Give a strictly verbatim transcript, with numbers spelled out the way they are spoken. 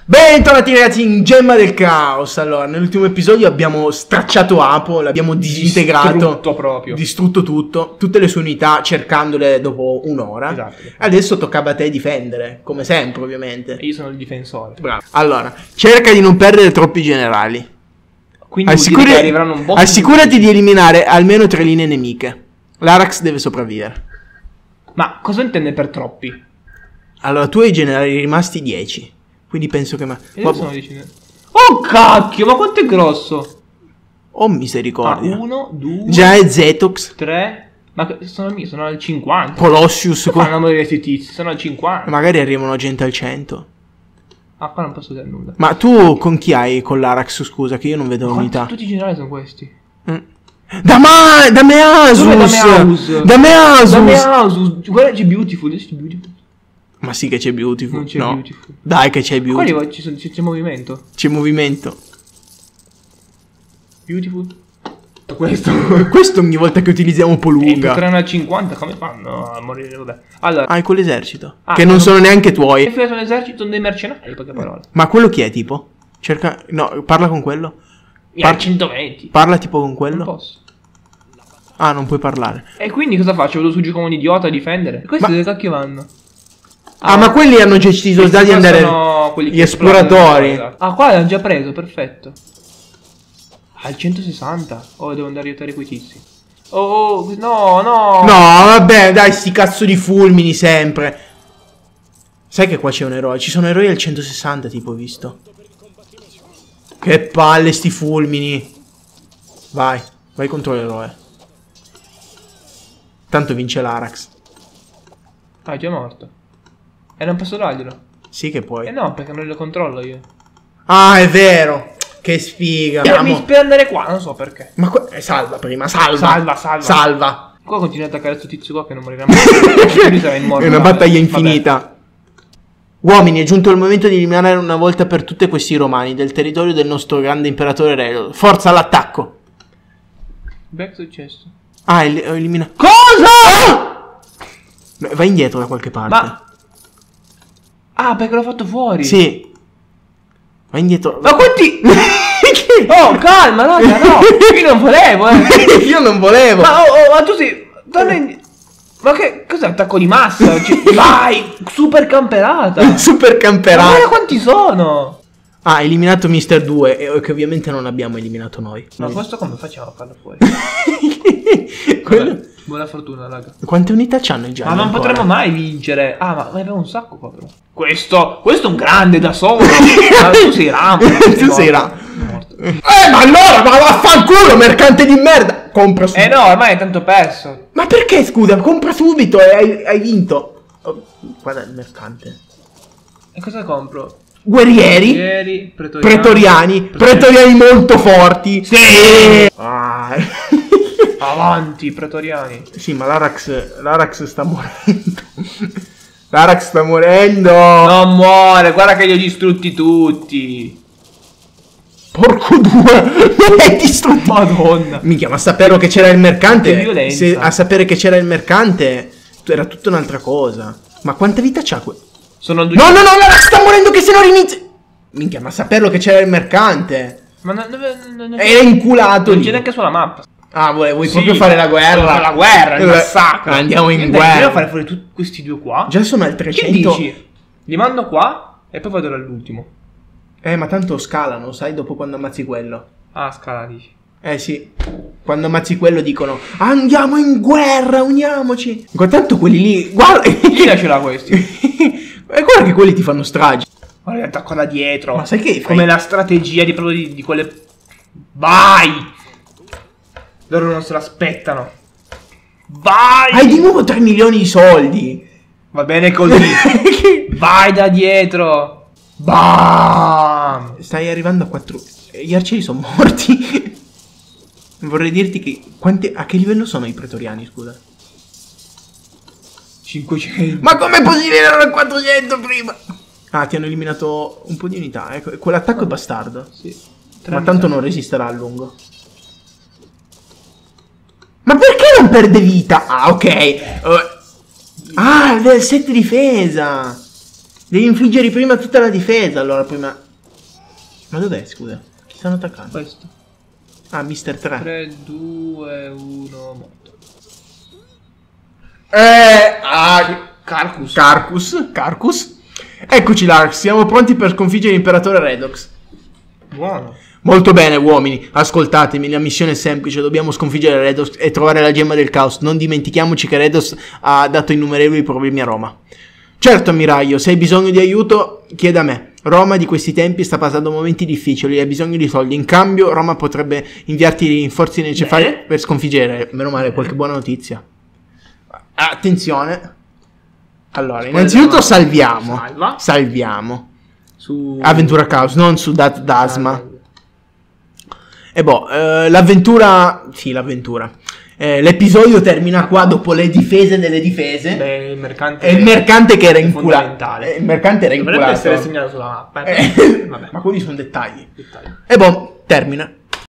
Bentornati ragazzi in Gemma del Caos. Allora, nell'ultimo episodio abbiamo stracciato Apo, l'abbiamo disintegrato, distrutto proprio, distrutto tutto, tutte le sue unità cercandole dopo un'ora. Esatto. Adesso toccava a te difendere, come sempre ovviamente. Io sono il difensore. Bravo. Allora, cerca di non perdere troppi generali. Quindi Assicuri- che arriveranno un botto assicurati di... di eliminare almeno tre linee nemiche. L'Arax deve sopravvivere. Ma cosa intende per troppi? Allora, tu hai generali rimasti dieci. Quindi penso che... Ma... Io sono dieci. Oh cacchio, ma quanto è grosso? Oh misericordia. Ah, uno, due, Già è Zetox. tre. Ma che- sono mie, sono al cinquanta. Colossius. Come fanno a morire questi tizi? Sono al cinquanta. Magari arrivano gente al cento. Ah, qua non posso dire nulla. Ma tu con chi hai con l'Arax, scusa, che io non vedo Ma l'unità. quanti- tutti i generali sono questi. Mm. Da ma da Measus. Dov'è Dameaus? Da Measus. Dameaus. Guarda, c'è Beautiful. C'è Beautiful. Ma sì che c'è Beautiful. Non c'è no. Beautiful. Dai che c'è Qua Beautiful. ci sono- c'è c'è movimento. C'è movimento. Beautiful. Questo. Questo ogni volta che utilizziamo E Polunga. potranno al cinquanta, come fanno a morire? Vabbè. Allora, Hai con l'esercito. Ah, che non non- sono neanche hai tuoi. filato un esercito, sono dei mercenari, in poche parole. Ma quello chi è tipo? Cerca... No, parla con quello. Mi ha Par- centoventi. Parla tipo con Non quello. posso. Ah, non puoi parlare. E quindi cosa faccio? Vado su giù come un idiota a difendere? Questi Ma- dove cacchio vanno? Ah, ma quelli hanno deciso già di Questi andare... sono quelli Gli che esploratori. esplorano. Ah, qua l'hanno già preso, perfetto. Al centosessanta. Oh, devo andare a aiutare quei tizi. Oh, oh, no, no. No, vabbè, dai, sti cazzo di fulmini sempre. Sai che qua c'è un eroe? Ci sono eroi al centosessanta, tipo, ho visto. Che palle sti fulmini. Vai, vai contro l'eroe. Tanto vince l'Arax. Ah, è già morto. E non posso darglielo. Sì che puoi. Eh no, perché non lo controllo io. Ah, è vero. Che sfiga. Eh, mi Andiamo. spera andare qua, non so perché. Ma qua... eh, salva prima, salva. Salva, salva. Salva. Qua continua ad attaccare questo tizio qua che non morirà mai. Lui sarà immortale. È una battaglia Vabbè. infinita. Uomini, è giunto il momento di eliminare una volta per tutte questi romani del territorio del nostro grande imperatore Relo. Forza all'attacco. Beh, che è successo? Ah, el- ho eliminato. Cosa? No, vai indietro da qualche parte. Ma... Ah, perché l'ho fatto fuori. Sì. Vai indietro. Ma quanti... Oh, calma, raga, no. Io non volevo, eh. Io non volevo. Ma, oh, oh, ma tu sei... Torna in... Ma che... Cos'è? Attacco di massa? Cioè, vai! Super camperata. Super Ma camperato. guarda quanti sono. Ah, eliminato mister due. E che ovviamente non abbiamo eliminato noi. Ma Noi. questo come facciamo a farlo fuori? Quello- Vabbè, buona fortuna, raga. Quante unità c'hanno i gialli? Ma non ancora? potremmo mai vincere. Ah, ma ne abbiamo un sacco qua però. Questo, questo è un grande da solo. Ma tu sei Rambo. Tu sei Rambo. Rambo. Eh, ma allora, ma vaffanculo, mercante di merda. Compra subito. Eh no, ormai è tanto perso. Ma perché, scusa? Compra subito e hai, hai vinto. Oh, guarda il mercante. E cosa compro? Guerrieri. Ieri, pretoriani. Pretoriani. Pretoriani molto forti. Sì. Ah. Avanti, pretoriani. Sì, ma l'Arax, l'Arax sta morendo. L'Arax sta morendo. Non muore, guarda che li ho distrutti tutti. Porco due. Non hai distrutto. Madonna. Minchia, ma a sapere che c'era il mercante. Che violenza. Se, a sapere che c'era il mercante era tutta un'altra cosa. Ma quanta vita c'ha que... Sono due. No, no, no, l'Arax sta morendo che se no rinizia. Minchia, ma a saperlo che c'era il mercante. Ma non, dove, non, non, Era inculato non lì. c'è neanche sulla mappa. Ah, vuoi, vuoi Sì, proprio fare la guerra? voglio fare la guerra, il Eh, massacro. Andiamo in Io guerra. Devo fare fuori tutti questi due qua. Già sono al Che trecento. dici? Li mando qua e poi vado all'ultimo. Eh, ma tanto scalano, sai, dopo quando ammazzi quello. Ah, scala dici. Eh sì, quando ammazzi quello dicono andiamo in guerra, uniamoci. Tanto quelli lì, guarda. Chi ce l'ha questi? E guarda che quelli ti fanno strage. Guarda che attacco da dietro. Ma sai che fai? Come la strategia di proprio di, di quelle. Vai! Loro non se l'aspettano. Vai! Hai di nuovo tre milioni di soldi. Va bene così. Vai da dietro. Bam! Stai arrivando a quattro. Gli arcieri sono morti. Vorrei dirti che quanti... a che livello sono i pretoriani, scusa? cinquecento. Ma com'è possibile? Erano a quattrocento prima. Ah, ti hanno eliminato un po' di unità. Ecco, quell'attacco è bastardo. Sì. Ma tanto non resisterà a lungo. Ma perché non perde vita? Ah, ok. Uh, ah, del set difesa. Devi infliggere prima tutta la difesa, allora prima... Ma dov'è, scusa? Chi stanno attaccando? Questo. Ah, mister tre. tre, due, uno, morto. Eh, ah, Carcus. Carcus, Carcus. Eccoci Lark, siamo pronti per sconfiggere l'imperatore Redox. Buono. Molto bene uomini, ascoltatemi, la missione è semplice, dobbiamo sconfiggere Redox e trovare la gemma del caos. Non dimentichiamoci che Redox ha dato innumerevoli problemi a Roma. Certo ammiraglio, se hai bisogno di aiuto chieda a me. Roma di questi tempi sta passando momenti difficili e ha bisogno di soldi. In cambio Roma potrebbe inviarti i rinforzi necessari Bene. per sconfiggere. Meno male, qualche buona notizia. Attenzione. Allora, innanzitutto salviamo. Salva. Salviamo. Su... Avventura Caos, non su Dat Dasma. E boh, eh, l'avventura... Sì, l'avventura. Eh, l'episodio termina qua dopo le difese delle difese. Beh, il mercante... E il mercante che era è inculato. fondamentale. Il mercante era Dovrebbe inculato. essere segnato sulla mappa. Eh, Vabbè. ma quelli sono dettagli. Dettagli. E boh, termina.